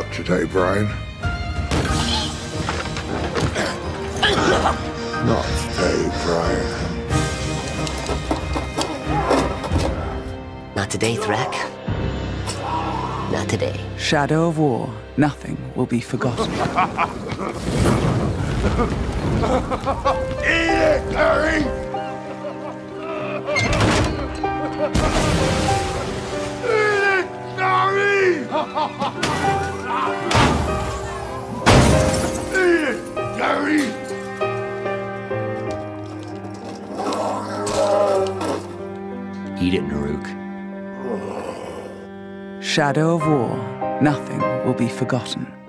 Not today, Brian. Not today, Brian. Not today, Thrak. Not today. Shadow of War. Nothing will be forgotten. Eat it, Harry! Eat it, Harry! Eat it, Harry! Eat it, Naruk. Shadow of War. Nothing will be forgotten.